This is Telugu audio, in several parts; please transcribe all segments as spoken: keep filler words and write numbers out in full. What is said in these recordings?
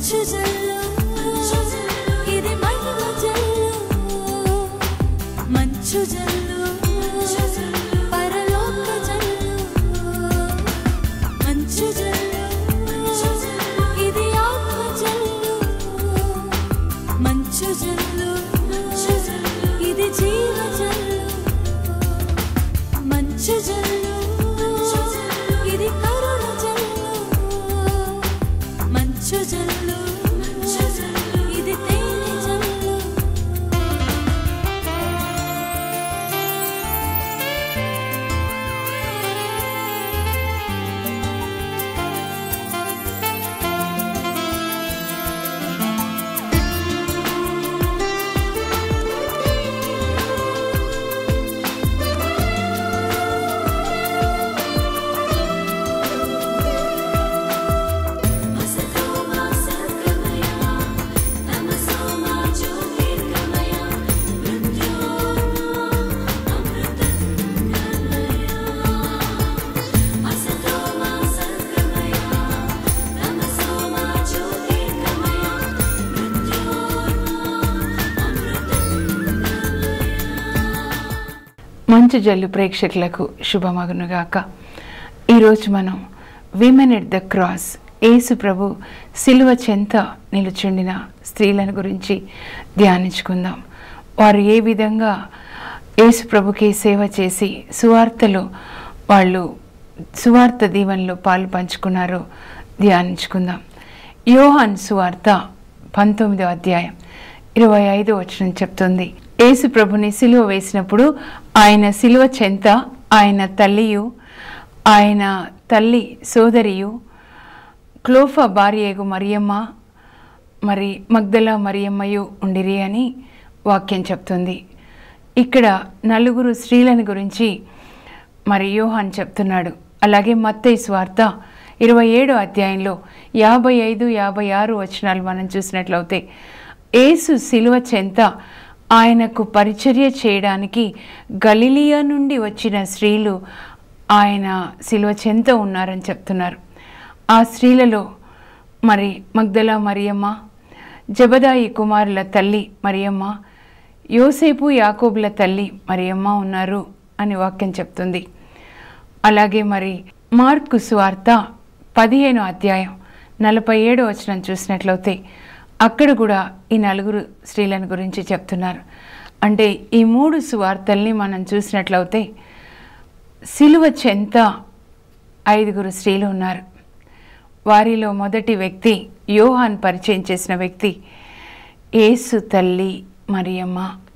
మంచు జల్లు ప్రేక్షకులకు శుభమగునుగాక. ఈరోజు మనం విమెన్ ఎట్ ద క్రాస్, యేసు ప్రభు సిలువ చెంత నిలుచుండిన స్త్రీలను గురించి ధ్యానించుకుందాం. వారు ఏ విధంగా యేసు ప్రభుకి సేవ చేసి సువార్తలో వాళ్ళు సువార్త దీవెనలో పాలు పంచుకున్నారో ధ్యానించుకుందాం. యోహాన్ సువార్త పంతొమ్మిదో అధ్యాయం ఇరవై ఐదో వచనం చెప్తుంది, యేసు ప్రభుని సిలువ వేసినప్పుడు ఆయన సిలువ చెంత ఆయన తల్లియు ఆయన తల్లి సోదరియు క్లోఫా భార్యగు మరియమ్మ మరి మగ్దలా మరియమ్మయు ఉండిరి అని వాక్యం చెప్తుంది. ఇక్కడ నలుగురు స్త్రీలను గురించి మరి యోహాన్ చెప్తున్నాడు. అలాగే మత్తయి సువార్త ఇరవై ఏడో అధ్యాయంలో యాభై ఐదు యాభై ఆరు వచనాలు మనం చూసినట్లయితే యేసు సిలువ చెంత ఆయనకు పరిచర్య చేయడానికి గలిలియా నుండి వచ్చిన స్త్రీలు ఆయన సిలువ చెంత ఉన్నారని చెప్తున్నారు. ఆ స్త్రీలలో మరి మగ్దలా మరియమ్మ, జబదాయి కుమారుల తల్లి మరియమ్మ, యోసేపు యాకోబుల తల్లి మరియమ్మ ఉన్నారు అని వాక్యం చెప్తుంది. అలాగే మరి మార్కు సువార్త పదిహేనో అధ్యాయం నలభై ఏడో వచనం చూసినట్లయితే అక్కడ కూడా ఈ నలుగురు స్త్రీలను గురించి చెప్తున్నారు. అంటే ఈ మూడు సువార్తల్ని మనం చూసినట్లయితే సిలువ చెంత ఐదుగురు స్త్రీలు ఉన్నారు. వారిలో మొదటి వ్యక్తి యోహాన్ పరిచయం చేసిన వ్యక్తి యేసు తల్లి మరియమ్మ.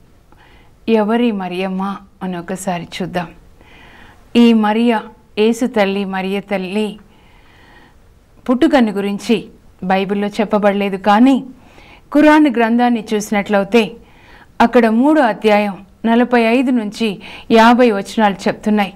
ఎవరి మరియమ్మ అని ఒకసారి చూద్దాం. ఈ మరియ యేసు తల్లి మరియ తల్లి పుట్టుకను గురించి బైబిల్లో చెప్పబడలేదు, కానీ ఖురాన్ గ్రంథాన్ని చూసినట్లయితే అక్కడ మూడో అధ్యాయం నలభై ఐదు నుంచి యాభై వచనాలు చెప్తున్నాయి.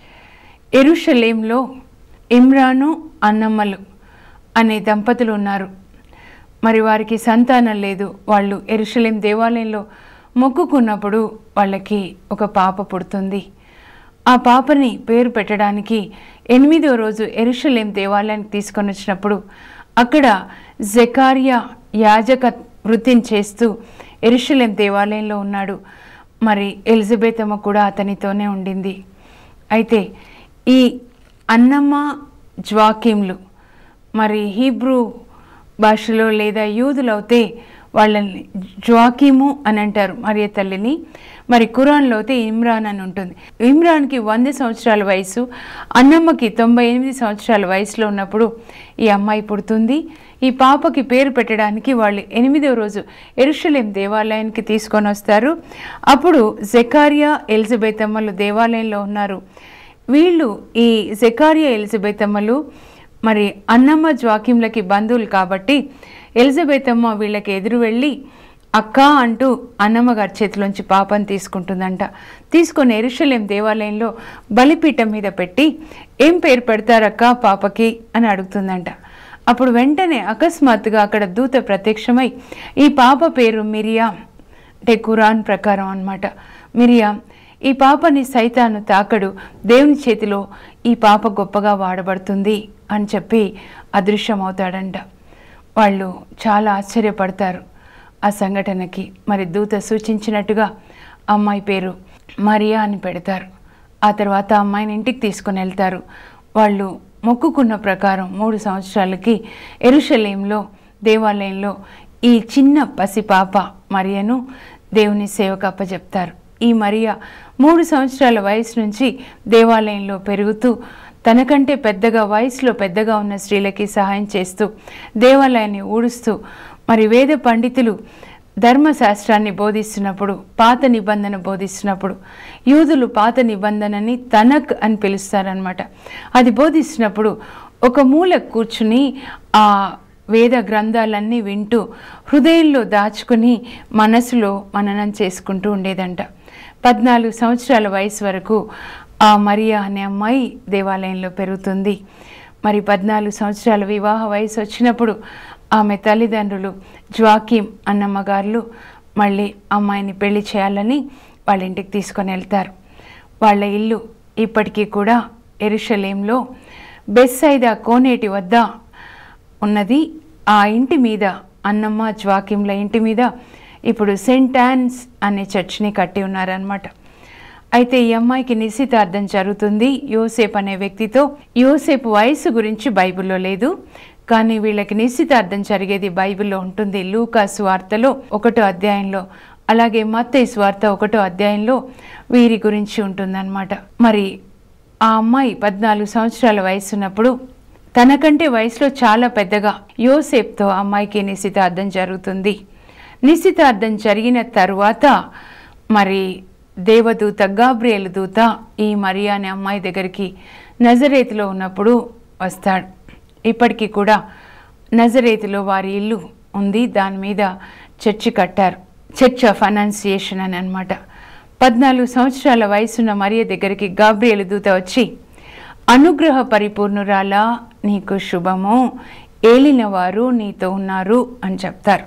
యెరూషలేంలో ఇమ్రాను అన్నమ్మలు అనే దంపతులు ఉన్నారు. మరి వారికి సంతానం లేదు. వాళ్ళు యెరూషలేం దేవాలయంలో మొక్కుకున్నప్పుడు వాళ్ళకి ఒక పాప పుడుతుంది. ఆ పాపని పేరు పెట్టడానికి ఎనిమిదో రోజు యెరూషలేం దేవాలయానికి తీసుకొని వచ్చినప్పుడు అక్కడ జకర్యా యాజక వృత్తిని చేస్తూ యెరూషలేం దేవాలయంలో ఉన్నాడు. మరి ఎలిజబెత్ అమ్మ కూడా అతనితోనే ఉండింది. అయితే ఈ అన్నమ్మ జ్వాకీంలు మరి హీబ్రూ భాషలో లేదా యూదులైతే వాళ్ళని జ్వాకీము అని అంటారు మరియ తల్లిని. మరి ఖురాన్లో అయితే ఇమ్రాన్ అని ఉంటుంది. ఇమ్రాన్కి వంద సంవత్సరాల వయసు, అన్నమ్మకి తొంభై ఎనిమిది సంవత్సరాల వయసులో ఉన్నప్పుడు ఈ అమ్మాయి పుడుతుంది. ఈ పాపకి పేరు పెట్టడానికి వాళ్ళు ఎనిమిదవ రోజు యెరూషలేం దేవాలయానికి తీసుకొని వస్తారు. అప్పుడు జకర్యా ఎలిజబెత్ అమ్మలు దేవాలయంలో ఉన్నారు. వీళ్ళు ఈ జకర్యా ఎలిజబెత్ అమ్మలు మరి అన్నమ్మ జ్వాకీంలకి బంధువులు కాబట్టి ఎలిజబెత్ అమ్మ వీళ్ళకి ఎదురు వెళ్ళి అక్క అంటూ అన్నమ్మ గారి చేతిలోంచి పాపను తీసుకుంటుందంట. తీసుకొని యెరూషలేం దేవాలయంలో బలిపీఠం మీద పెట్టి ఏం పేరు పెడతారక్క పాపకి అని అడుగుతుందంట. అప్పుడు వెంటనే అకస్మాత్తుగా అక్కడ దూత ప్రత్యక్షమై ఈ పాప పేరు మిరియా, అంటే ఖురాన్ ప్రకారం అన్నమాట మిరియా, ఈ పాపని సైతాను తాకడు, దేవుని చేతిలో ఈ పాప గొప్పగా వాడబడుతుంది అని చెప్పి అదృశ్యమవుతాడంట. వాళ్ళు చాలా ఆశ్చర్యపడతారు ఆ సంఘటనకి. మరి దూత సూచించినట్టుగా అమ్మాయి పేరు మరియా అని పెడతారు. ఆ తర్వాత అమ్మాయిని ఇంటికి తీసుకొని వెళ్తారు. వాళ్ళు మొక్కుకున్న ప్రకారం మూడు సంవత్సరాలకి యెరూషలేంలో దేవాలయంలో ఈ చిన్న పసిపాప మరియను దేవుని సేవకు అప్పచెప్తారు. ఈ మరియా మూడు సంవత్సరాల వయసు నుంచి దేవాలయంలో పెరుగుతూ తనకంటే పెద్దగా వయసులో పెద్దగా ఉన్న స్త్రీలకి సహాయం చేస్తూ దేవాలయాన్ని ఊడుస్తూ మరి వేద పండితులు ధర్మశాస్త్రాన్ని బోధిస్తున్నప్పుడు, పాత నిబంధన బోధిస్తున్నప్పుడు, యూదులు పాత నిబంధనని తనక్ అని పిలుస్తారనమాట. అది బోధిస్తున్నప్పుడు ఒక మూల కూర్చుని ఆ వేద గ్రంథాలన్నీ వింటూ హృదయంలో దాచుకుని మనసులో మననం చేసుకుంటూ ఉండేదంట. పద్నాలుగు సంవత్సరాల వయసు వరకు ఆ మరియా అనే అమ్మాయి దేవాలయంలో పెరుగుతుంది. మరి పద్నాలుగు సంవత్సరాల వివాహ వయసు వచ్చినప్పుడు ఆమె తల్లిదండ్రులు జ్వాకీం అన్నమ్మగారులు మళ్ళీ అమ్మాయిని పెళ్లి చేయాలని వాళ్ళ ఇంటికి తీసుకొని వెళ్తారు. వాళ్ళ ఇల్లు ఇప్పటికీ కూడా యెరూషలేంలో బెత్సైదా కోనేటి వద్ద ఉన్నది. ఆ ఇంటి మీద అన్నమ్మ జ్వాకీంల ఇంటి మీద ఇప్పుడు సెయింట్ యాన్స్ అనే చర్చిని కట్టి ఉన్నారనమాట. అయితే ఈ అమ్మాయికి నిశ్చితార్థం జరుగుతుంది యోసేపు అనే వ్యక్తితో. యోసేపు వయసు గురించి బైబిల్లో లేదు, కానీ వీళ్ళకి నిశ్చితార్థం జరిగేది బైబిల్లో ఉంటుంది. లూకా సువార్తలో ఒకటో అధ్యాయంలో, అలాగే మత్తయి సువార్త ఒకటో అధ్యాయంలో వీరి గురించి ఉంటుందన్నమాట. మరి ఆ అమ్మాయి పద్నాలుగు సంవత్సరాల వయసు ఉన్నప్పుడు తనకంటే వయసులో చాలా పెద్దగా యోసేపుతో అమ్మాయికి నిశ్చితార్థం జరుగుతుంది. నిశ్చితార్థం జరిగిన తరువాత మరి దేవదూత గాబ్రియేలు దూత ఈ మరియా అనే అమ్మాయి దగ్గరికి నజరేతులో ఉన్నప్పుడు వస్తాడు. ఇప్పటికీ కూడా నజరేతులో వారి ఇల్లు ఉంది, దాని మీద చర్చి కట్టారు. చర్చ్ ఆఫ్ అనాన్సియేషన్ అని అనమాట. పద్నాలుగు సంవత్సరాల వయసున్న మరియ దగ్గరికి గాబ్రియేలు దూత వచ్చి, అనుగ్రహ పరిపూర్ణురాలా, నీకు శుభము, ఏలిన వారు నీతో ఉన్నారు అని చెప్తారు.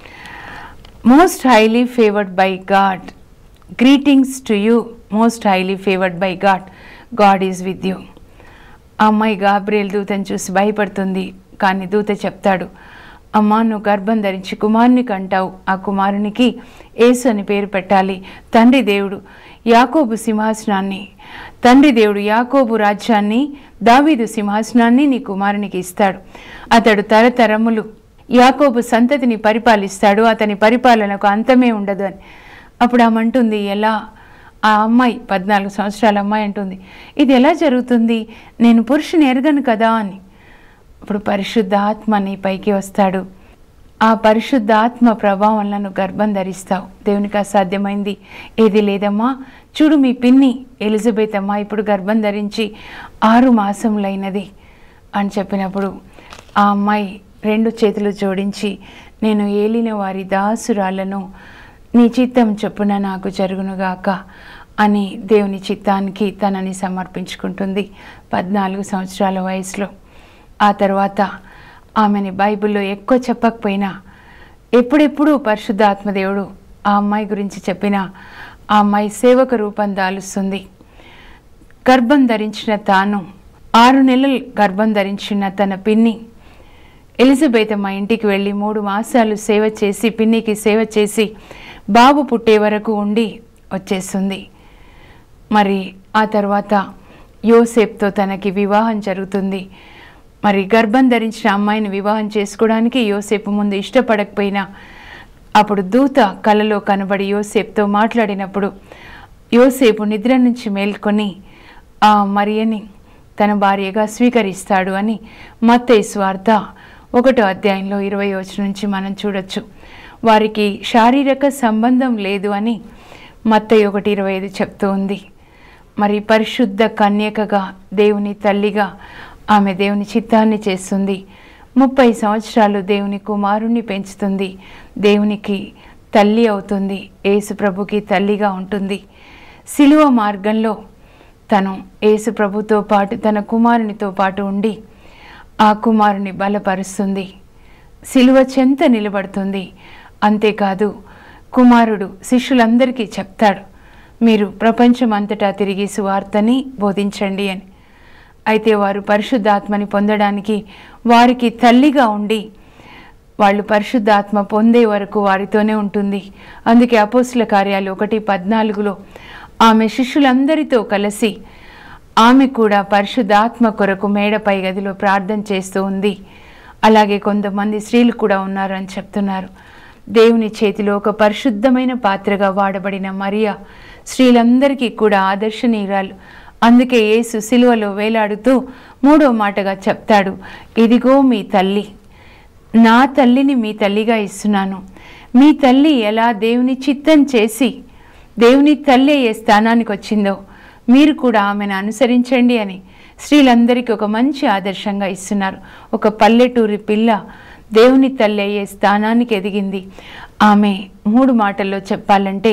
Most highly favoured by God, greetings to you, most highly favoured by God, God is with you. అమ్మాయి గాబ్రియేలు దూతను చూసి భయపడుతుంది. కానీ దూత చెప్తాడు, అమ్మా నువ్వు గర్భం ధరించి కుమారుని కంటావు, ఆ కుమారునికి యేసు అని పేరు పెట్టాలి. తండ్రి దేవుడు యాకోబు సింహాసనాన్ని తండ్రి దేవుడు యాకోబు రాజ్యాన్ని, దావీదు సింహాసనాన్ని నీ కుమారునికి ఇస్తాడు. అతడు తరతరములు యాకోబు సంతతిని పరిపాలిస్తాడు, అతని పరిపాలనకు అంతమే ఉండదు అని. అప్పుడు ఆమె అంటుంది, ఎలా? ఆ అమ్మాయి పద్నాలుగు సంవత్సరాల అమ్మాయి అంటుంది, ఇది ఎలా జరుగుతుంది, నేను పురుషుని ఎరగను కదా అని. అప్పుడు పరిశుద్ధాత్మ నీ పైకి వస్తాడు, ఆ పరిశుద్ధాత్మ ప్రభావం వల్ల నువ్వు గర్భం ధరిస్తావు, దేవునికి అసాధ్యమైంది ఏది లేదమ్మా. చూడు మీ పిన్ని ఎలిజబెత్ అమ్మ ఇప్పుడు గర్భం ధరించి ఆరు మాసములైనది అని చెప్పినప్పుడు ఆ అమ్మాయి రెండు చేతులు జోడించి, నేను ఏలిన వారి దాసురాలను, నీ చిత్తం చొప్పున నాకు జరుగునుగాక అని దేవుని చిత్తానికి తనని సమర్పించుకుంటుంది పద్నాలుగు సంవత్సరాల వయసులో. ఆ తర్వాత ఆమెని బైబిల్లో ఎక్కువ చెప్పకపోయినా ఎప్పుడెప్పుడు పరిశుద్ధాత్మదేవుడు ఆ అమ్మాయి గురించి చెప్పినా ఆ అమ్మాయి సేవక రూపం దాలుస్తుంది. గర్భం ధరించిన తాను ఆరు నెలలు గర్భం ధరించిన తన పిన్ని ఎలిజబెత్ అమ్మ ఇంటికి వెళ్ళి మూడు మాసాలు సేవ చేసి, పిన్నికి సేవ చేసి బాబు పుట్టే వరకు ఉండి వచ్చేస్తుంది. మరి ఆ తర్వాత యోసేపుతో తనకి వివాహం జరుగుతుంది. మరి గర్భం ధరించిన అమ్మాయిని వివాహం చేసుకోవడానికి యోసేపు ముందు ఇష్టపడకపోయినా అప్పుడు దూత కలలో కనబడి యోసేపుతో మాట్లాడినప్పుడు యోసేపు నిద్ర నుంచి మేల్కొని ఆ మరియని తన భార్యగా స్వీకరిస్తాడు అని మత్తయి సువార్త ఒకటో అధ్యాయంలో ఇరవై వచనం నుంచి మనం చూడొచ్చు. వారికి శారీరక సంబంధం లేదు అని మత్తయి ఒకటి ఇరవై ఐదు చెప్తూ ఉంది. మరి పరిశుద్ధ కన్యకగా దేవుని తల్లిగా ఆమె దేవుని చిత్తాన్ని చేస్తుంది. ముప్పై సంవత్సరాలు దేవుని కుమారుణ్ణి పెంచుతుంది, దేవునికి తల్లి అవుతుంది, యేసు ప్రభుకి తల్లిగా ఉంటుంది. సిలువ మార్గంలో తను యేసు ప్రభుతో పాటు తన కుమారునితో పాటు ఉండి ఆ కుమారుని బలపరుస్తుంది, సిలువ చెంత నిలబడుతుంది. అంతేకాదు కుమారుడు శిష్యులందరికీ చెప్తాడు, మీరు ప్రపంచం అంతటా తిరిగి సువార్తని బోధించండి అని. అయితే వారు పరిశుద్ధాత్మని పొందడానికి వారికి తల్లిగా ఉండి వాళ్ళు పరిశుద్ధాత్మ పొందే వరకు వారితోనే ఉంటుంది. అందుకే అపోస్తుల కార్యాలు ఒకటి పద్నాలుగులో ఆమె శిష్యులందరితో కలిసి ఆమె కూడా పరిశుద్ధాత్మ కొరకు మేడపై గదిలో ప్రార్థన చేస్తూ ఉంది. అలాగే కొంతమంది స్త్రీలు కూడా ఉన్నారు అని చెప్తున్నారు. దేవుని చేతిలో ఒక పరిశుద్ధమైన పాత్రగా వాడబడిన మరియా స్త్రీలందరికీ కూడా ఆదర్శనీయురాలు. అందుకే యేసు సిలువలో వేలాడుతూ మూడో మాటగా చెప్తాడు, ఇదిగో మీ తల్లి, నా తల్లిని మీ తల్లిగా ఇస్తున్నాను. మీ తల్లి ఎలా దేవుని చిత్తం చేసి దేవుని తల్లి అయ్యే స్థానానికి వచ్చిందో మీరు కూడా ఆమెను అనుసరించండి అని స్త్రీలందరికీ ఒక మంచి ఆదర్శంగా ఇస్తున్నారు. ఒక పల్లెటూరి పిల్ల దేవుని తల్లి అయ్యే స్థానానికి ఎదిగింది. ఆమె మూడు మాటల్లో చెప్పాలంటే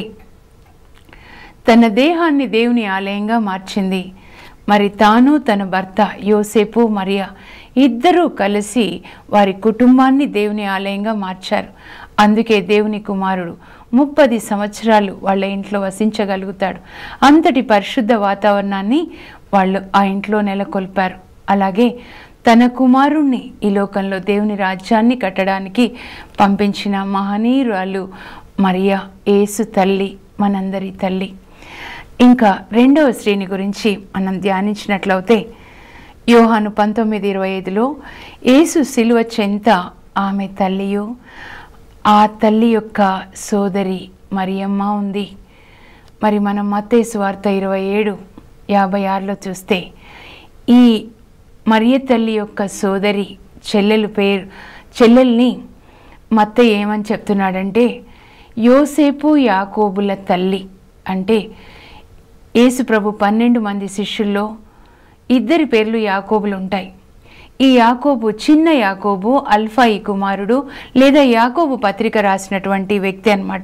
తన దేహాన్ని దేవుని ఆలయంగా మార్చింది. మరి తాను తన భర్త యోసేపు మరియా ఇద్దరూ కలిసి వారి కుటుంబాన్ని దేవుని ఆలయంగా మార్చారు. అందుకే దేవుని కుమారుడు ముప్పది సంవత్సరాలు వాళ్ళ ఇంట్లో వసించగలుగుతాడు. అంతటి పరిశుద్ధ వాతావరణాన్ని వాళ్ళు ఆ ఇంట్లో నెలకొల్పారు. అలాగే తన కుమారుణ్ణి ఈ లోకంలో దేవుని రాజ్యాన్ని కట్టడానికి పంపించిన మహనీయురాలు మరియా, యేసు తల్లి, మనందరి తల్లి. ఇంకా రెండవ స్త్రీని గురించి మనం ధ్యానించినట్లయితే యోహాను పంతొమ్మిది ఇరవై ఐదులో యేసు సిలువ చెంత ఆమె తల్లియు ఆ తల్లి యొక్క సోదరి మరియమ్మ ఉంది. మరి మనం మత్తయి సువార్త ఇరవై ఏడు యాభై ఆరులో చూస్తే ఈ మరియ తల్లి యొక్క సోదరి చెల్లెలు పేరు చెల్లెల్ని మత్తయి ఏమని చెప్తున్నాడంటే యోసేపు యాకోబుల తల్లి. అంటే యేసు ప్రభు పన్నెండు మంది శిష్యుల్లో ఇద్దరి పేర్లు యాకోబులు ఉంటాయి. ఈ యాకోబు చిన్న యాకోబు అల్ఫాయి కుమారుడు లేదా యాకోబు పత్రిక రాసినటువంటి వ్యక్తి అన్నమాట.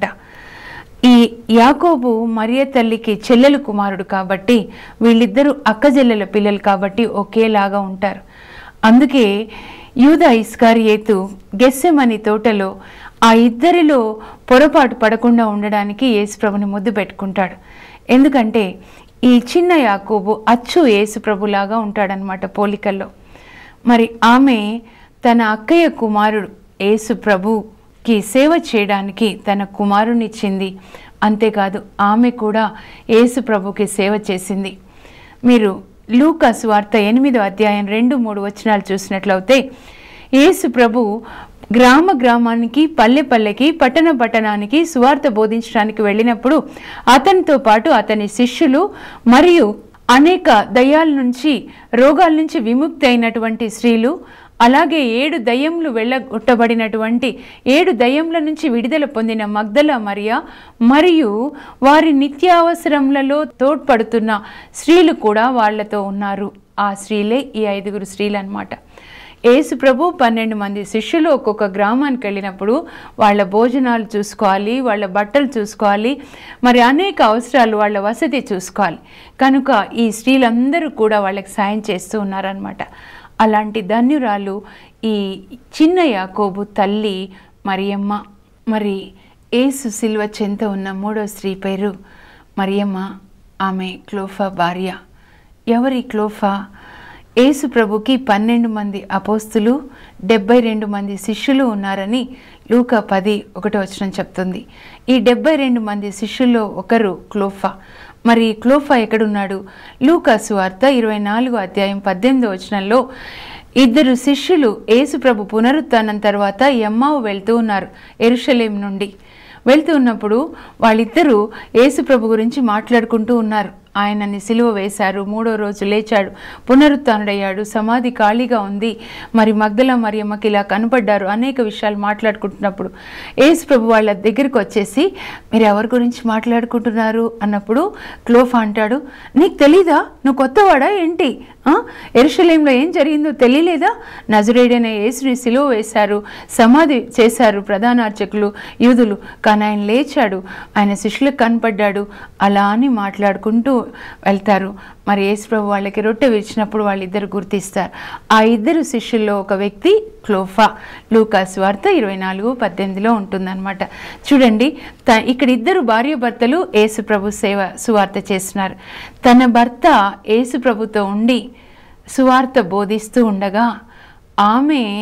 ఈ యాకోబు మరియ తల్లికి చెల్లెలు కుమారుడు కాబట్టి వీళ్ళిద్దరూ అక్కజెల్లెల పిల్లలు కాబట్టి ఒకేలాగా ఉంటారు. అందుకే యూదా ఇస్కారియేతు గెస్సెమని తోటలో ఆ ఇద్దరిలో పొరపాటు పడకుండా ఉండడానికి యేసుప్రభుని ముద్దు పెట్టుకుంటాడు. ఎందుకంటే ఈ చిన్న యాకోబు అచ్చు యేసుప్రభులాగా ఉంటాడనమాట పోలికల్లో. మరి ఆమె తన అక్కయ్య కుమారుడు యేసు ప్రభుకి సేవ చేయడానికి తన కుమారునిచ్చింది. అంతేకాదు ఆమె కూడా యేసు ప్రభుకి సేవ చేసింది. మీరు లూకా సువార్త ఎనిమిదో అధ్యాయం రెండు మూడు వచనాలు చూసినట్లయితే యేసు ప్రభు గ్రామ గ్రామానికి పల్లె పల్లెకి పట్టణ పట్టణానికి సువార్త బోధించడానికి వెళ్ళినప్పుడు అతనితో పాటు అతని శిష్యులు మరియు అనేక దయ్యాల నుంచి రోగాల నుంచి విముక్తి అయినటువంటి స్త్రీలు, అలాగే ఏడు దయ్యములు వెళ్ళగొట్టబడినటువంటి ఏడు దయ్యముల నుంచి విడుదల పొందిన మగ్దల మరియా మరియు వారి నిత్యావసరములలో తోడ్పడుతున్న స్త్రీలు కూడా వాళ్లతో ఉన్నారు. ఆ స్త్రీలే ఈ ఐదుగురు స్త్రీలు అన్నమాట. యేసు ప్రభు పన్నెండు మంది శిష్యులు ఒక్కొక్క గ్రామానికి వెళ్ళినప్పుడు వాళ్ళ భోజనాలు చూసుకోవాలి, వాళ్ళ బట్టలు చూసుకోవాలి, మరి అనేక అవసరాలు వాళ్ళ వసతి చూసుకోవాలి. కనుక ఈ స్త్రీలందరూ కూడా వాళ్ళకి సాయం చేస్తూ ఉన్నారనమాట. అలాంటి ధన్యురాలు ఈ చిన్న యాకోబు తల్లి మరియమ్మ. మరి యేసు సిలువ చెంత ఉన్న మూడో స్త్రీ పేరు మరియమ్మ. ఆమె క్లోఫా భార్య. ఎవరి క్లోఫా? యేసు ప్రభుకి పన్నెండు మంది అపోస్తులు డెబ్బై రెండు మంది శిష్యులు ఉన్నారని లూకా పది ఒకటో వచనం చెప్తుంది. ఈ డెబ్బై రెండు మంది శిష్యుల్లో ఒకరు క్లోఫా. మరి క్లోఫా ఎక్కడున్నాడు? లూకా సువార్త ఇరవై నాలుగో అధ్యాయం పద్దెనిమిదో వచనంలో ఇద్దరు శిష్యులు యేసు ప్రభు పునరుత్థానం తర్వాత ఎమ్మావు వెళ్తూ ఉన్నారు. యెరూషలేం నుండి వెళ్తూ ఉన్నప్పుడు వాళ్ళిద్దరూ యేసు ప్రభు గురించి మాట్లాడుకుంటూ ఉన్నారు. ఆయనని సిలువ వేశారు, మూడో రోజు లేచాడు, పునరుత్థానుడయ్యాడు, సమాధి ఖాళీగా ఉంది, మరి మగ్దల మరియమ్మకి ఇలా కనపడ్డారు, అనేక విషయాలు మాట్లాడుకుంటున్నప్పుడు యేసు ప్రభు వాళ్ళ దగ్గరికి వచ్చేసి మీరు ఎవరి గురించి మాట్లాడుకుంటున్నారు అన్నప్పుడు క్లోఫా అంటాడు, నీకు తెలీదా? నువ్వు కొత్తవాడా ఏంటి? యెరూషలేంలో ఏం జరిగిందో తెలియలేదా? నజరేయుడైన యేసుని సిలువ వేశారు, సమాధి చేశారు ప్రధాన అర్చకులు యూదులు, కానీ ఆయన లేచాడు, ఆయన శిష్యులకు కనపడ్డాడు, అలా అని మాట్లాడుకుంటూ వెళ్తారు. మరి యేసు ప్రభు వాళ్ళకి రొట్టె విరిచినప్పుడు వాళ్ళిద్దరు గుర్తిస్తారు. ఆ ఇద్దరు శిష్యుల్లో ఒక వ్యక్తి క్లోఫా. లూకా సువార్త ఇరవై నాలుగు పద్దెనిమిదిలో ఉంటుందన్నమాట. చూడండి, త ఇక్కడ ఇద్దరు భార్య భర్తలు యేసు ప్రభు సేవ సువార్త చేస్తున్నారు. తన భర్త యేసు ప్రభుతో ఉండి సువార్త బోధిస్తూ ఉండగా ఆమె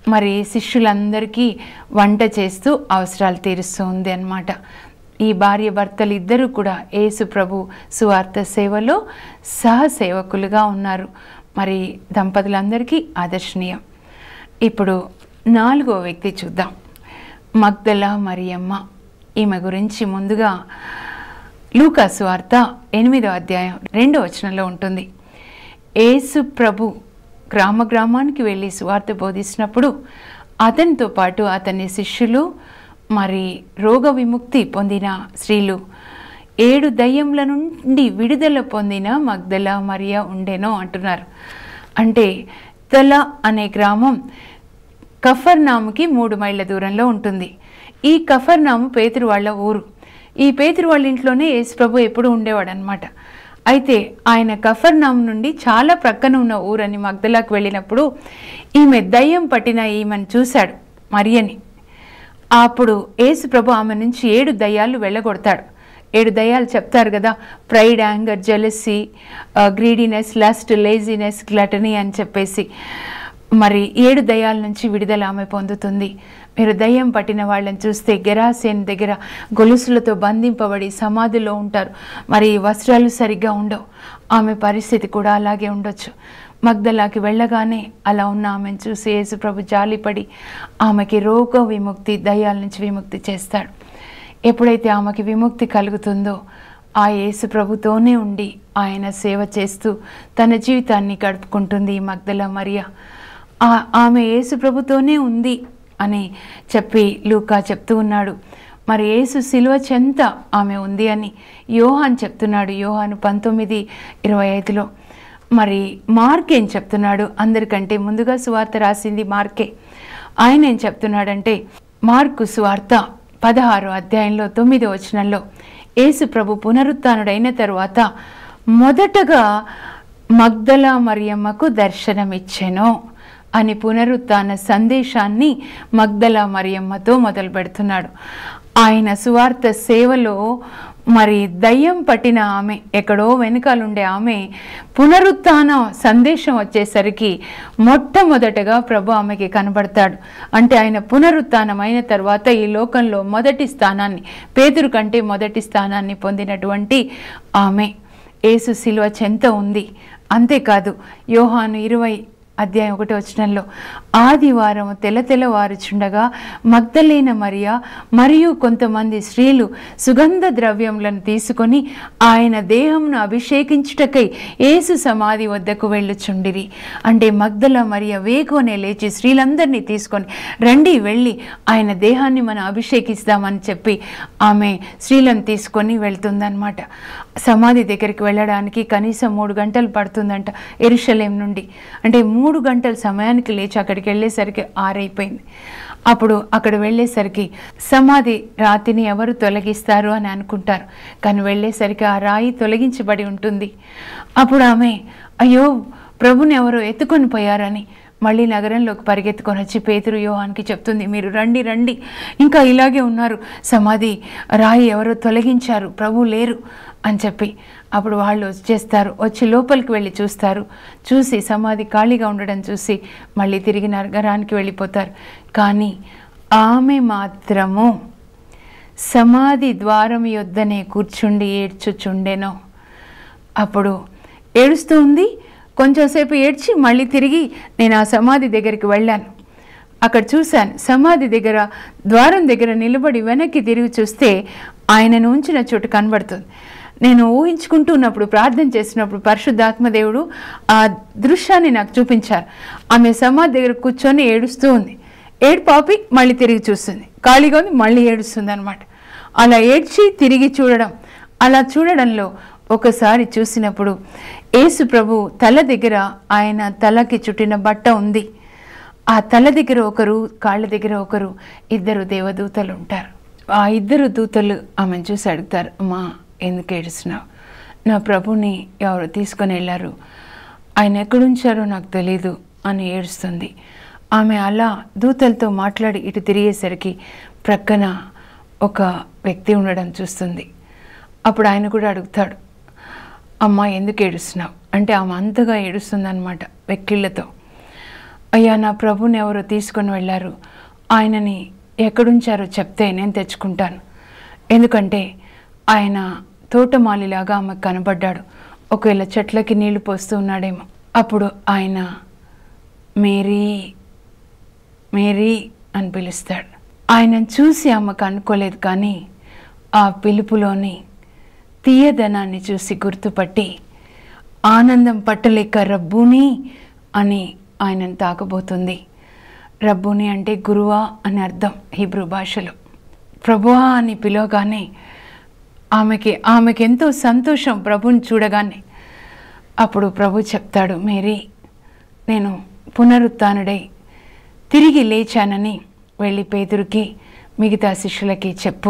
మరి శిష్యులందరికీ వంట చేస్తూ అవసరాలు తీరుస్తూ ఉంది అన్నమాట. ఈ భార్య భర్తలు ఇద్దరు కూడా యేసు ప్రభు సువార్త సేవలో సహసేవకులుగా ఉన్నారు. మరి దంపతులందరికీ ఆదర్శనీయం. ఇప్పుడు నాలుగో వ్యక్తి చూద్దాం, మగ్దల మరియమ్మ. ఈమె గురించి ముందుగా లూకా సువార్త ఎనిమిదో అధ్యాయం రెండో వచనంలో ఉంటుంది. యేసు ప్రభు గ్రామ గ్రామానికి వెళ్ళి సువార్త బోధిస్తున్నప్పుడు అతనితో పాటు అతని శిష్యులు, మరి రోగ విముక్తి పొందిన స్త్రీలు, ఏడు దయ్యముల నుండి విడుదల పొందిన మగ్దల మరియ ఉండెనో అంటున్నారు. అంటే తల అనే గ్రామం కఫర్నాముకి మూడు మైళ్ళ దూరంలో ఉంటుంది. ఈ కఫర్నాము పేతురు వాళ్ళ ఊరు. ఈ పేతురు వాళ్ళ ఇంట్లోనే యేసు ప్రభు ఎప్పుడు ఉండేవాడు అనమాట. అయితే ఆయన కఫర్నాము నుండి చాలా ప్రక్కన ఉన్న ఊరని మగ్దలాకు వెళ్ళినప్పుడు ఈమె దయ్యం పట్టిన ఈమెను చూశాడు, మరియని. అప్పుడు యేసు ప్రభు ఆమె నుంచి ఏడు దయ్యాలు వెళ్ళగొడతాడు. ఏడు దయ్యాలు చెప్తారు కదా, pride, anger, jealousy, greediness, lust, laziness, gluttony అని చెప్పేసి. మరి ఏడు దయ్యాల నుంచి విడుదల ఆమె పొందుతుంది. మీరు దయ్యం పట్టిన వాళ్ళని చూస్తే గెరాసేన్ దగ్గర గొలుసులతో బంధింపబడి సమాధిలో ఉంటారు. మరి వస్త్రాలు సరిగ్గా ఉండవు. ఆమె పరిస్థితి కూడా అలాగే ఉండొచ్చు. మగ్దలాకి వెళ్ళగానే అలా ఉన్న ఆమెను చూసి యేసు ప్రభు జాలిపడి ఆమెకి రోగ విముక్తి, దయ్యాల నుంచి విముక్తి చేస్తాడు. ఎప్పుడైతే ఆమెకి విముక్తి కలుగుతుందో ఆ యేసు ప్రభుతోనే ఉండి ఆయన సేవ చేస్తూ తన జీవితాన్ని గడుపుకుంటుంది ఈ మగ్దల మరియ. ఆమె యేసు ప్రభుతోనే ఉంది అని చెప్పి లూకా చెప్తూ ఉన్నాడు. మరి యేసు శిలువ చెంత ఆమె ఉంది అని యోహాను చెప్తున్నాడు. యోహాను పంతొమ్మిది ఇరవై ఐదులో. మరి మార్క్ ఏం చెప్తున్నాడు? అందరికంటే ముందుగా సువార్త రాసింది మార్కే. ఆయన ఏం చెప్తున్నాడంటే, మార్కు సువార్త పదహారో అధ్యాయంలో తొమ్మిదో వచనంలో యేసు ప్రభు పునరుత్థానుడైన తరువాత మొదటగా మగ్దల మరియమ్మకు దర్శనమిచ్చెను అని పునరుత్థాన సందేశాన్ని మగ్దల మరియమ్మతో మొదలు పెడుతున్నాడు. ఆయన సువార్త సేవలో మరి దయ్యం పట్టిన ఆమె, ఎక్కడో వెనుకాలుండే ఆమె, పునరుత్థాన సందేశం వచ్చేసరికి మొట్టమొదటగా ప్రభు ఆమెకి కనబడతాడు. అంటే ఆయన పునరుత్థానం అయిన తర్వాత ఈ లోకంలో మొదటి స్థానాన్ని, పేతురు కంటే మొదటి స్థానాన్ని పొందినటువంటి ఆమె యేసు శిలువ చెంత ఉంది. అంతేకాదు యోహాను ఇరవై అధ్యాయం ఒకటో వచనంలో ఆదివారం తెల్ల తెల్లవారుచుండగా మగ్దలేన మరియ మరియు కొంతమంది స్త్రీలు సుగంధ ద్రవ్యములను తీసుకొని ఆయన దేహమును అభిషేకించుటకై యేసు సమాధి వద్దకు వెళ్ళుచుండిరి. అంటే మగ్దల మరియ వేగోనే లేచి స్త్రీలందరినీ తీసుకొని రండి, వెళ్ళి ఆయన దేహాన్ని మనం అభిషేకిస్తామని చెప్పి ఆమె స్త్రీలను తీసుకొని వెళ్తుందన్నమాట. సమాధి దగ్గరికి వెళ్ళడానికి కనీసం మూడు గంటలు పడుతుందంట యెరూషలేం నుండి. అంటే మూడు గంటల సమయానికి లేచి అక్కడికి వెళ్ళేసరికి ఆరైపోయింది. అప్పుడు అక్కడ వెళ్ళేసరికి సమాధి రాతిని ఎవరు తొలగిస్తారు అని అనుకుంటారు, కానీ వెళ్ళేసరికి ఆ రాయి తొలగించబడి ఉంటుంది. అప్పుడు ఆమె అయ్యో ప్రభుని ఎవరో ఎత్తుకొని పోయారని మళ్ళీ నగరంలోకి పరిగెత్తుకొని వచ్చి పేతురు యోహానికి చెప్తుంది, మీరు రండి రండి, ఇంకా ఇలాగే ఉన్నారు, సమాధి రాయి ఎవరో తొలగించారు, ప్రభు లేరు అని చెప్పి. అప్పుడు వాళ్ళు వచ్చేస్తారు, వచ్చి లోపలికి వెళ్ళి చూస్తారు. చూసి సమాధి ఖాళీగా ఉండడం చూసి మళ్ళీ తిరిగి నగరానికి వెళ్ళిపోతారు. కానీ ఆమె మాత్రము సమాధి ద్వారం యొద్దనే కూర్చుండి ఏడ్చుచుండెను. అప్పుడు ఏడుస్తూ ఉంది. కొంచెంసేపు ఏడ్చి మళ్ళీ తిరిగి నేను ఆ సమాధి దగ్గరికి వెళ్ళాను. అక్కడ చూశాను, సమాధి దగ్గర ద్వారం దగ్గర నిలబడి వెనక్కి తిరిగి చూస్తే ఆయనను ఉంచిన చోటు కనబడుతుంది. నేను ఊహించుకుంటున్నప్పుడు, ప్రార్థన చేసినప్పుడు పరిశుద్ధాత్మదేవుడు ఆ దృశ్యాన్ని నాకు చూపించారు. ఆమె సమాధి దగ్గర కూర్చొని ఏడుస్తూ ఉంది. ఏడు పాపి మళ్ళీ తిరిగి చూస్తుంది, ఖాళీగా ఉంది, మళ్ళీ ఏడుస్తుంది అనమాట. అలా ఏడ్చి తిరిగి చూడడం, అలా చూడడంలో ఒకసారి చూసినప్పుడు యేసు ప్రభు తల దగ్గర ఆయన తలకి చుట్టిన బట్ట ఉంది. ఆ తల దగ్గర ఒకరు, కాళ్ళ దగ్గర ఒకరు, ఇద్దరు దేవదూతలు ఉంటారు. ఆ ఇద్దరు దూతలు ఆమెను చూసి అడుగుతారు, అమ్మా ఎందుకు ఏడుస్తున్నావు? నా ప్రభుని ఎవరు తీసుకొని వెళ్ళారు, ఆయన ఎక్కడుంచారో నాకు తెలీదు అని ఏడుస్తుంది. ఆమె అలా దూతలతో మాట్లాడి ఇటు తిరిగేసరికి ప్రక్కన ఒక వ్యక్తి ఉండడం చూస్తుంది. అప్పుడు ఆయన కూడా అడుగుతాడు, అమ్మ ఎందుకు ఏడుస్తున్నావు అంటే ఆమె అంతగా ఏడుస్తుంది అనమాట వెక్కిళ్ళతో. అయ్యా నా ప్రభుని ఎవరో తీసుకొని వెళ్ళారు, ఆయనని ఎక్కడుంచారో చెప్తే నేను తెచ్చుకుంటాను, ఎందుకంటే ఆయన తోటమాలిలాగా ఆమెకు కనబడ్డాడు, ఒకవేళ చెట్లకి నీళ్లు పోస్తూ ఉన్నాడేమో. అప్పుడు ఆయన మేరీ మేరీ అని పిలుస్తాడు. ఆయనను చూసి ఆమెకు అనుకోలేదు, కానీ ఆ పిలుపులోని తీయదనాన్ని చూసి గుర్తుపట్టి ఆనందం పట్టలేక రబ్బూని అని ఆయనను తాకబోతుంది. రబ్బూని అంటే గురువా అని అర్థం హీబ్రూ భాషలో. ప్రభువా అని పిలవగానే ఆమెకి ఆమెకి ఎంతో సంతోషం ప్రభుని చూడగానే. అప్పుడు ప్రభు చెప్తాడు, మేరీ నేను పునరుత్థానుడై తిరిగి లేచానని వెళ్ళి పేతురుకి మిగతా శిష్యులకి చెప్పు,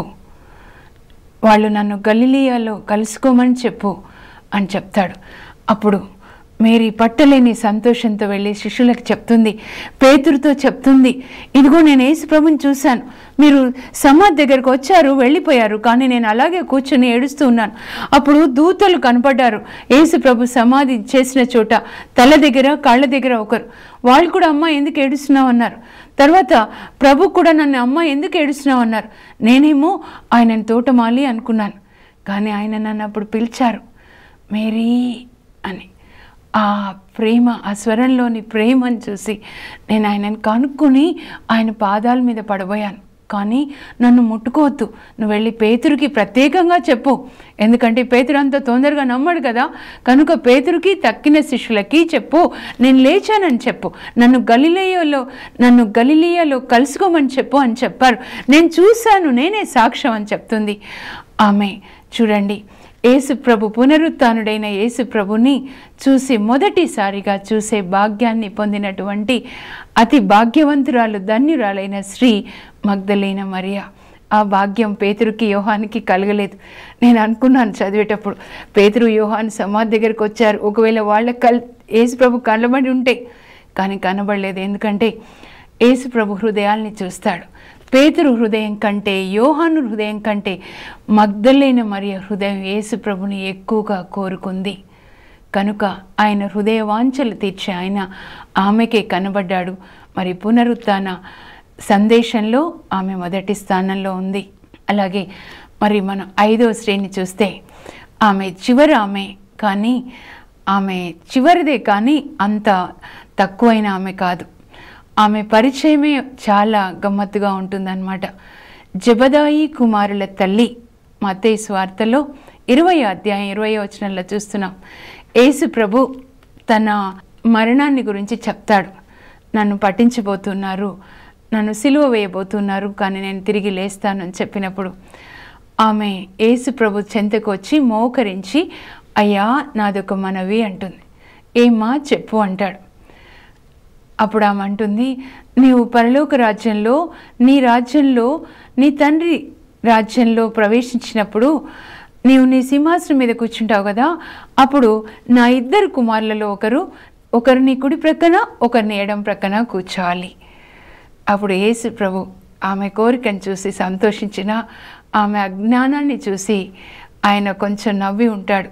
వాళ్ళు నన్ను గలిలియాలో కలుసుకోమని చెప్పు అని చెప్తాడు. అప్పుడు మేరీ పట్టలేని సంతోషంతో వెళ్ళి శిష్యులకు చెప్తుంది, పేతురుతో చెప్తుంది, ఇదిగో నేను యేసు ప్రభుని చూశాను, మీరు సమాధి దగ్గరకు వచ్చారు వెళ్ళిపోయారు, కానీ నేను అలాగే కూర్చొని ఏడుస్తూ ఉన్నాను. అప్పుడు దూతలు కనపడ్డారు యేసు ప్రభు సమాధి చేసిన చోట, తల దగ్గర కాళ్ళ దగ్గర ఒకరు. వాళ్ళు కూడా అమ్మ ఎందుకు ఏడుస్తున్నావు అన్నారు. తర్వాత ప్రభు కూడా నన్ను అమ్మ ఎందుకు ఏడుస్తున్నావు అన్నారు. నేనేమో ఆయనను తోటమాలి అనుకున్నాను, కానీ ఆయన నన్ను అప్పుడు పిలిచారు మేరీ అని. ఆ ప్రేమ, ఆ స్వరంలోని ప్రేమను చూసి నేను ఆయనను కనుక్కొని ఆయన పాదాల మీద పడబోయాను. కానీ నన్ను ముట్టుకోవద్దు, నువ్వు వెళ్ళి పేతురుకి ప్రత్యేకంగా చెప్పు, ఎందుకంటే పేతురు అంత తొందరగా నమ్మడు కదా, కనుక పేతురుకి తక్కిన శిష్యులకి చెప్పు, నేను లేచానని చెప్పు, నన్ను గలిలియాలో నన్ను గలిలియాలో కలుసుకోమని చెప్పు అని చెప్పారు. నేను చూశాను, నేనే సాక్ష్యం అని చెప్తుంది ఆమె. చూడండి, యేసు ప్రభు పునరుత్థానుడైన యేసు ప్రభుని చూసి మొదటిసారిగా చూసే భాగ్యాన్ని పొందినటువంటి అతి భాగ్యవంతురాలు, ధన్యురాలైన స్త్రీ మగ్దలేన మరియా. ఆ భాగ్యం పేతురుకి యోహానికి కలగలేదు. నేను అనుకున్నాను చదివేటప్పుడు, పేతురు యోహాను సమాధి దగ్గరికి వచ్చారు, ఒకవేళ వాళ్ళ కల్ యేసు ప్రభు కనబడి ఉంటే, కానీ కనబడలేదు. ఎందుకంటే యేసు ప్రభు హృదయాల్ని చూస్తాడు. పేతురు హృదయం కంటే, యోహాను హృదయం కంటే మగ్దలేన మరియ హృదయం యేసు ప్రభుని ఎక్కువగా కోరుకుంది. కనుక ఆయన హృదయ వాంఛలు తీర్చే ఆయన ఆమెకే కనబడ్డాడు. మరి పునరుత్థాన సందేశంలో ఆమె మొదటి స్థానంలో ఉంది. అలాగే మరి మనం ఐదవ శ్రేణి చూస్తే ఆమె చివరి ఆమె, కానీ ఆమె చివరిదే కానీ అంత తక్కువైన ఆమె కాదు. ఆమె పరిచయమే చాలా గమ్మత్తుగా ఉంటుందన్నమాట. జబదాయి కుమారుల తల్లి, మత్తయి సువార్తలో ఇరవై అధ్యాయం ఇరవై వచనంలో చూస్తున్నాం. యేసు ప్రభు తన మరణాన్ని గురించి చెప్తాడు. నన్ను పట్టించబోతున్నారు, నన్ను సిలువ వేయబోతున్నారు, కానీ నేను తిరిగి లేస్తాను అని చెప్పినప్పుడు ఆమె యేసు ప్రభు చెంతకు వచ్చి మోకరించి, అయ్యా నాదొక మనవి అంటుంది. ఏమ్మా చెప్పు అంటాడు. అప్పుడు ఆమె అంటుంది, నీవు పరలోక రాజ్యంలో, నీ రాజ్యంలో, నీ తండ్రి రాజ్యంలో ప్రవేశించినప్పుడు నీవు నీ సింహాసనం మీద కూర్చుంటావు కదా, అప్పుడు నా ఇద్దరు కుమారులలో ఒకరు ఒకరు నీ కుడి ప్రక్కన ఒకరిని ఎడం ప్రక్కన కూర్చోవాలి. అప్పుడు యేసు ప్రభు ఆమె కోరికను చూసి సంతోషించిన, ఆమె అజ్ఞానాన్ని చూసి ఆయన కొంచెం నవ్వి ఉంటాడు.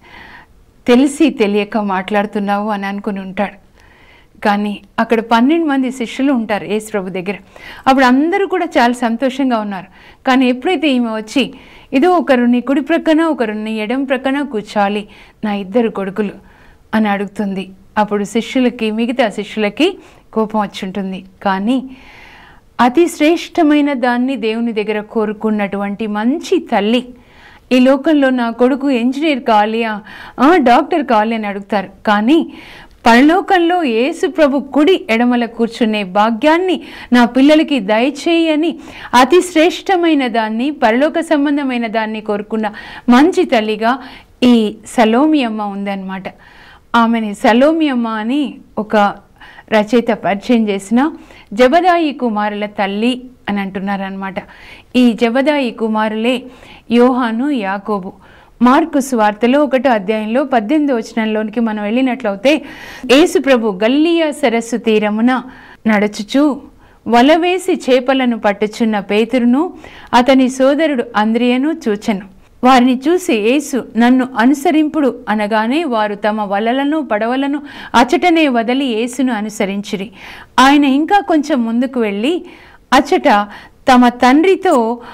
తెలిసి తెలియక మాట్లాడుతున్నావు అని అనుకుని ఉంటాడు. కానీ అక్కడ పన్నెండు మంది శిష్యులు ఉంటారు యేసు ప్రభు దగ్గర. అప్పుడు అందరూ కూడా చాలా సంతోషంగా ఉన్నారు. కానీ ఎప్పుడైతే ఈమె వచ్చి, ఇదో ఒకరు నీ కుడి ప్రక్కన ఒకరు నీ ఎడం ప్రక్కన కూర్చోవాలి, నా ఇద్దరు కొడుకులు అని అడుగుతుంది. అప్పుడు శిష్యులకి, మిగతా శిష్యులకి కోపం వచ్చి ఉంటుంది. కానీ అతి శ్రేష్టమైన దాన్ని దేవుని దగ్గర కోరుకున్నటువంటి మంచి తల్లి, ఈ లోకంలో నా కొడుకు ఇంజనీర్ కావాలి, డాక్టర్ కావాలి అని అడుగుతారు. కానీ పరలోకంలో యేసు ప్రభు కుడి ఎడమల కూర్చునే భాగ్యాన్ని నా పిల్లలకి దయచేయి అని అతి శ్రేష్టమైన దాన్ని, పరలోక సంబంధమైన దాన్ని కోరుకున్న మంచి తల్లిగా ఈ సలోమి అమ్మ ఉందన్నమాట. ఆమెని సలోమి అమ్మ అని ఒక రచయిత పరిచయం చేసిన జబదాయి కుమారుల తల్లి అని అంటున్నారనమాట. ఈ జబదాయి కుమారులే యోహాను, యాకోబు. మార్కు సువార్తలో ఒకటో అధ్యాయంలో పద్దెనిమిదో వచనంలోనికి మనం వెళ్ళినట్లయితే, యేసు ప్రభు గలిలియా సరస్సు తీరమున నడుచుచు వలవేసి చేపలను పట్టుచున్న పేతురును అతని సోదరుడు అంద్రియను చూచెను. వారిని చూసి యేసు నన్ను అనుసరింపుడు అనగానే వారు తమ వలలను పడవలను అచటనే వదిలి యేసును అనుసరించిరి. ఆయన ఇంకా కొంచెం ముందుకు వెళ్ళి అచట తమ తండ్రితో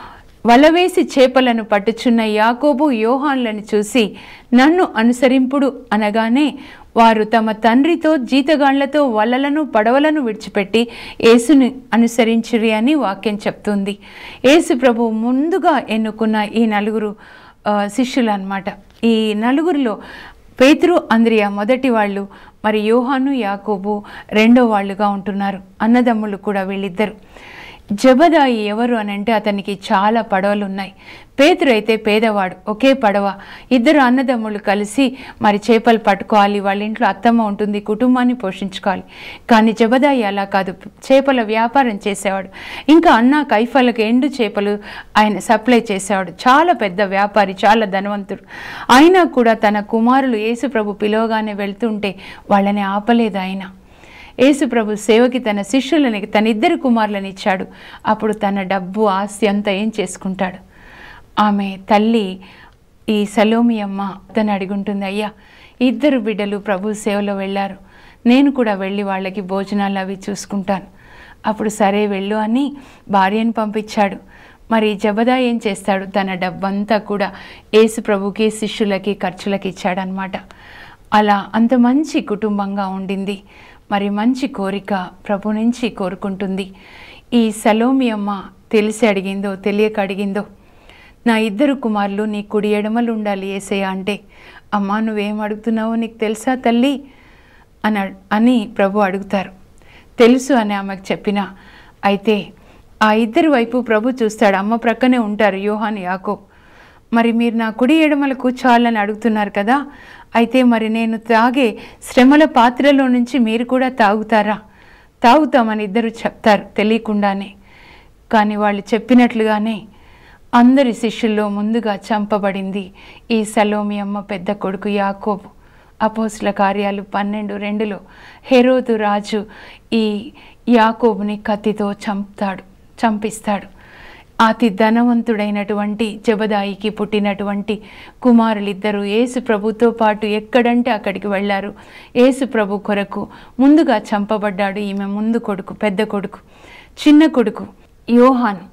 వలవేసి చేపలను పట్టుచున్న యాకోబు యోహాన్లను చూసి నన్ను అనుసరింపుడు అనగానే వారు తమ తండ్రితో జీతగాళ్లతో వలలను పడవలను విడిచిపెట్టి యేసుని అనుసరించిరి అని వాక్యం చెప్తుంది. యేసు ప్రభు ముందుగా ఎన్నుకున్న ఈ నలుగురు శిష్యులు అన్నమాట. ఈ నలుగురిలో పేతురు, అంద్రియ మొదటి వాళ్ళు, మరి యోహాను, యాకోబు రెండో వాళ్ళుగా ఉంటున్నారు. అన్నదమ్ములు కూడా వీళ్ళిద్దరు. జబదాయి ఎవరు అని అంటే అతనికి చాలా పడవలు ఉన్నాయి. పేతురు అయితే పేదవాడు, ఒకే పడవ. ఇద్దరు అన్నదమ్ములు కలిసి మరి చేపలు పట్టుకోవాలి, వాళ్ళ ఇంట్లో అత్తమ్మ ఉంటుంది, కుటుంబాన్ని పోషించుకోవాలి. కానీ జబదాయి అలా కాదు, చేపల వ్యాపారం చేసేవాడు. ఇంకా అన్న కైఫలకు ఎండు చేపలు ఆయన సప్లై చేసేవాడు. చాలా పెద్ద వ్యాపారి, చాలా ధనవంతుడు. అయినా కూడా తన కుమారులు యేసు ప్రభు పిలవగానే వెళ్తుంటే వాళ్ళని ఆపలేదు ఆయన. యేసు ప్రభు సేవకి తన శిష్యులని, తన ఇద్దరు కుమారులను ఇచ్చాడు. అప్పుడు తన డబ్బు ఆస్తి అంతా ఏం చేసుకుంటాడు? ఆమె తల్లి ఈ సలోమి అమ్మ తను అడుగుంటుంది, అయ్యా ఇద్దరు బిడ్డలు ప్రభు సేవలో వెళ్ళారు, నేను కూడా వెళ్ళి వాళ్ళకి భోజనాలు అవి చూసుకుంటాను. అప్పుడు సరే వెళ్ళు అని భార్యను పంపించాడు. మరి జబదా ఏం చేస్తాడు? తన డబ్బంతా కూడా యేసు ప్రభుకి శిష్యులకి ఖర్చులకి ఇచ్చాడనమాట. అలా అంత మంచి కుటుంబంగా ఉండింది. మరి మంచి కోరిక ప్రభు నుంచి కోరుకుంటుంది. ఈ సలోమి అమ్మ తెలిసి అడిగిందో తెలియక అడిగిందో, నా ఇద్దరు కుమారులు నీ కుడి ఎడమలు ఉండాలి యేసయ్య అంటే, అమ్మా నువ్వేం అడుగుతున్నావో నీకు తెలుసా తల్లి అని అని ప్రభు అడుగుతారు. తెలుసు అని ఆమెకు చెప్పిన. అయితే ఆ ఇద్దరు వైపు ప్రభు చూస్తాడు. అమ్మ ప్రక్కనే ఉంటారు యోహాను, యాకోబు. మరి మీరు నా కుడి ఎడమలు కూర్చోవాలని అడుగుతున్నారు కదా, అయితే మరి నేను తాగే శ్రమల పాత్రలో నుంచి మీరు కూడా తాగుతారా? తాగుతామని ఇద్దరు చెప్తారు తెలియకుండానే. కానీ వాళ్ళు చెప్పినట్లుగానే అందరి శిష్యుల్లో ముందుగా చంపబడింది ఈ సలోమి అమ్మ పెద్ద కొడుకు యాకోబు. అపోస్తుల కార్యాలు పన్నెండు రెండులో హెరోదు రాజు ఈ యాకోబుని కత్తితో చంపుతాడు, చంపిస్తాడు. అతి ధనవంతుడైనటువంటి జబదాయికి పుట్టినటువంటి కుమారులిద్దరూ యేసు ప్రభుతో పాటు ఎక్కడంటే అక్కడికి వెళ్ళారు. యేసు ప్రభు కొరకు ముందుగా చంపబడ్డాడు. ఈమె ముందు కొడుకు, పెద్ద కొడుకు. చిన్న కొడుకు యోహాను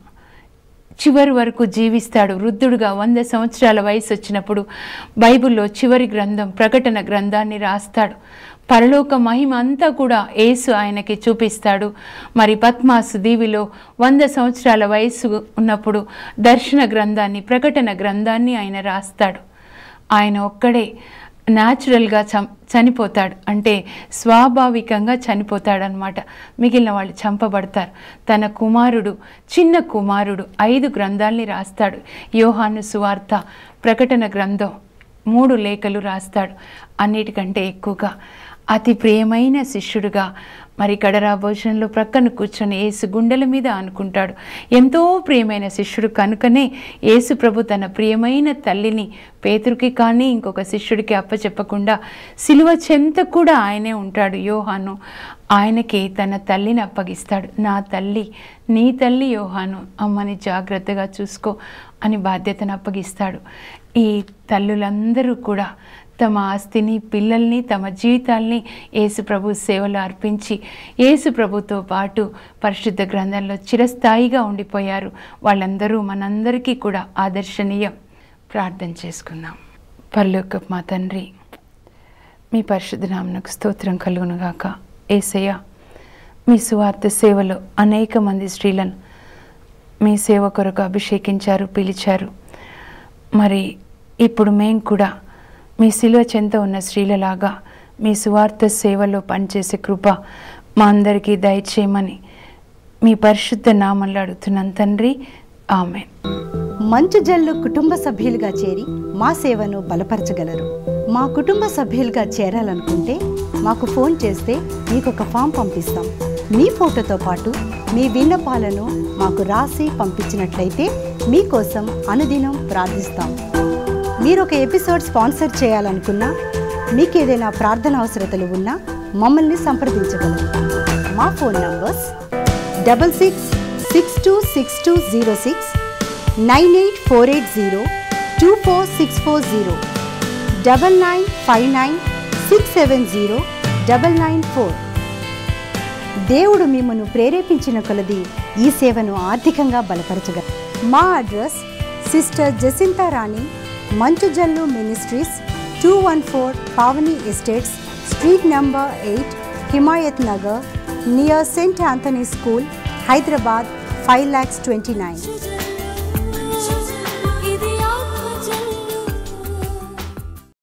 చివరి వరకు జీవిస్తాడు. వృద్ధుడుగా వంద సంవత్సరాల వయసు వచ్చినప్పుడు బైబిల్లో చివరి గ్రంథం ప్రకటన గ్రంథాన్ని రాస్తాడు. పరలోక మహిమ అంతా కూడా యేసు ఆయనకి చూపిస్తాడు. మరి పద్మాసు దీవిలో వంద సంవత్సరాల వయసు ఉన్నప్పుడు దర్శన గ్రంథాన్ని, ప్రకటన గ్రంథాన్ని ఆయన రాస్తాడు. ఆయన ఒక్కడే న్యాచురల్గా చం చనిపోతాడు అంటే స్వాభావికంగా చనిపోతాడనమాట. మిగిలిన వాళ్ళు చంపబడతారు. తన కుమారుడు, చిన్న కుమారుడు ఐదు గ్రంథాల్ని రాస్తాడు. యోహాను సువార్త, ప్రకటన గ్రంథం, మూడు లేఖలు రాస్తాడు. అన్నిటికంటే ఎక్కువగా అతి ప్రియమైన శిష్యుడుగా మరి కడరా భోజనంలో ప్రక్కన కూర్చొని యేసు గుండెల మీద అనుకుంటాడు. ఎంతో ప్రియమైన శిష్యుడు కనుకనే యేసు ప్రభు తన ప్రియమైన తల్లిని పేతురుకి కానీ ఇంకొక శిష్యుడికి అప్పచెప్పకుండా సిలువ చెంత కూడా ఆయనే ఉంటాడు. యోహాను ఆయనకి తన తల్లిని అప్పగిస్తాడు. నా తల్లి, నీ తల్లి యోహాను, అమ్మని జాగ్రత్తగా చూసుకో అని బాధ్యతను అప్పగిస్తాడు. ఈ తల్లులందరూ కూడా తమ ఆస్తిని, పిల్లల్ని, తమ జీవితాల్ని యేసు ప్రభు సేవలో అర్పించి యేసు ప్రభుతో పాటు పరిశుద్ధ గ్రంథంలో చిరస్థాయిగా ఉండిపోయారు. వాళ్ళందరూ మనందరికీ కూడా ఆదర్శనీయం. ప్రార్థన చేసుకుందాం. పరలోకపు మా తండ్రి, మీ పరిశుద్ధ నామమునకు స్తోత్రం కలుగునుగాక. యేసయ్య, మీ సువార్త సేవలో అనేక మంది స్త్రీలను మీ సేవ కొరకు అభిషేకించారు, పిలిచారు. మరి ఇప్పుడు మేము కూడా మీ శిలువ చెంత ఉన్న స్త్రీలలాగా మీ సువార్త సేవలో పనిచేసే కృప మా అందరికీ దయచేయమని మీ పరిశుద్ధ నామంలో అడుగుతున్నాను తండ్రి, ఆమేన్. మంచు జల్లు కుటుంబ సభ్యులుగా చేరి మా సేవను బలపరచగలరు. మా కుటుంబ సభ్యులుగా చేరాలనుకుంటే మాకు ఫోన్ చేస్తే మీకు ఒక ఫామ్ పంపిస్తాం. మీ ఫోటోతో పాటు మీ విన్నపాలను మాకు రాసి పంపించినట్లయితే మీకోసం అనుదినం ప్రార్థిస్తాం. మీరు ఒక ఎపిసోడ్ స్పాన్సర్ చేయాలనుకున్నా, మీకు ఏదైనా ప్రార్థన అవసరతలు ఉన్నా మమ్మల్ని సంప్రదించగలరు. మా phone numbers double six six two six two zero six nine eight four eight zero two four six four zero double nine five nine six seven zero double nine four. దేవుడు మిమ్మను ప్రేరేపించిన కొలది ఈ సేవను ఆర్థికంగా బలపరచగలరు. మా address sister Jacinta Rani, Manchujallu ministries, two one four Pavani estates, street number eight, Himayat Nagar, near Saint Anthony school, Hyderabad five lakhs twenty nine.